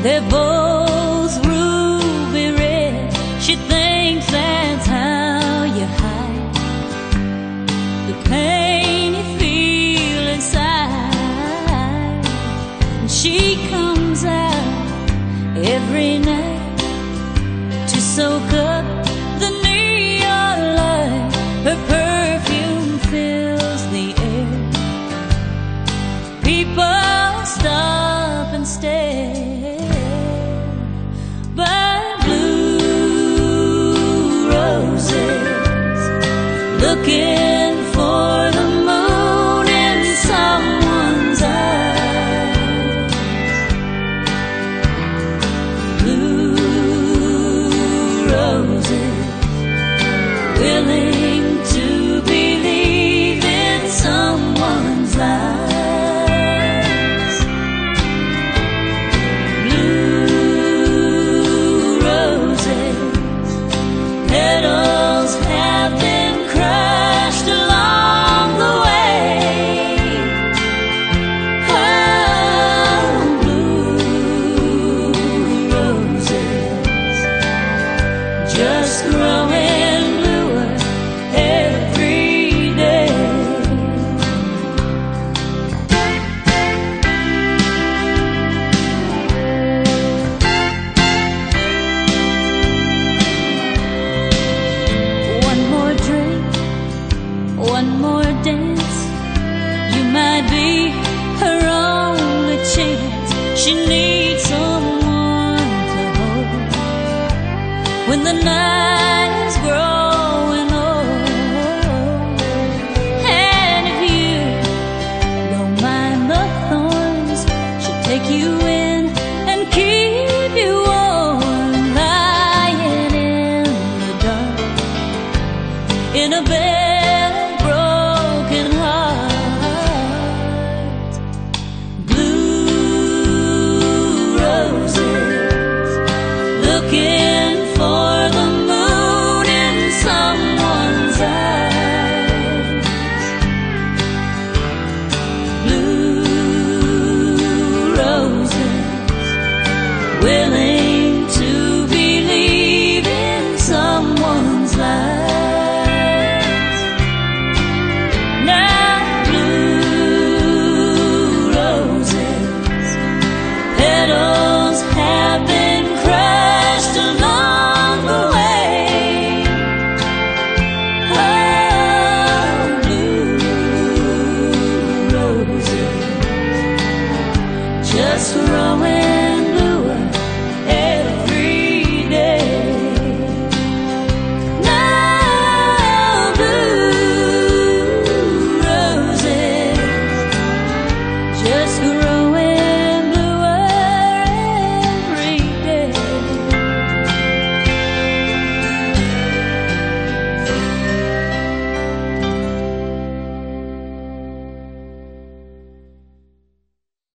They're both ruby red. She thinks that's how you hide the pain you feel inside. And she comes out every night to soak up the neon light. Her perfume fills the air. People stop and stare. But blue roses looking for the moon in someone's eyes. Blue roses willing to believe in someone's lies. Blue roses, petals have been crushed along the way. Oh, blue roses, just growing bluer every day. One more drink, one more dance, you might be her only chance. She needs someone to hold when the night is growing old. And if you don't mind the thorns, she'll take you in and keep you warm, lying in the dark in a bed of broken hearts. Blue roses looking for the moon in someone's eyes. Blue roses willing to believe in someone's lies. Now blue roses, petals have been crushed along the way. Oh, blue roses, just